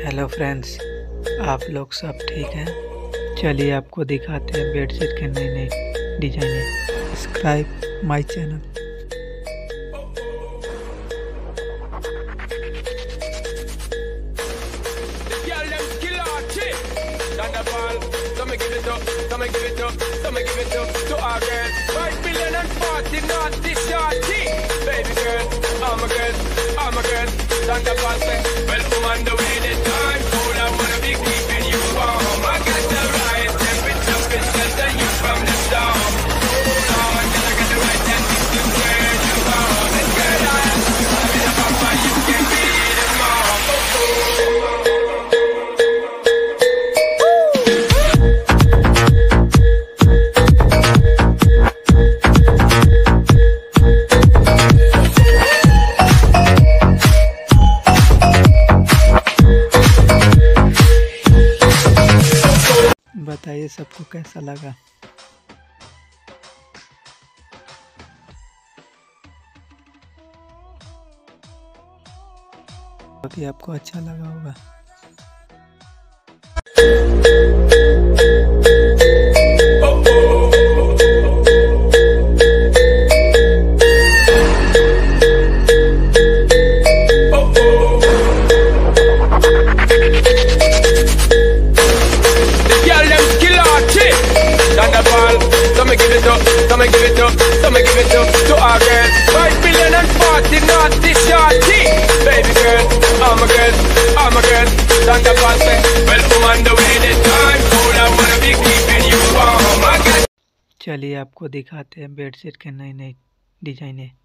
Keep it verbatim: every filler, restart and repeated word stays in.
Hello friends, आप लोग सब ठीक हैं? चलिए आपको दिखाते हैं बेडशीट के नए नए डिजाइने। Subscribe my channel. बताइए सबको कैसा लगा। कि आपको अच्छा लगा होगा। Come give it up, come give it up, come give it up to our girl. Five billion and forty naughty shorty. Baby girl, I'm a girl, I'm a girl. Santa Claus say, well, come on the way this time. Cold, I wanna be keeping you warm. I got. चलिए आपको दिखाते हैं bedsheet के नए नए डिजाइने।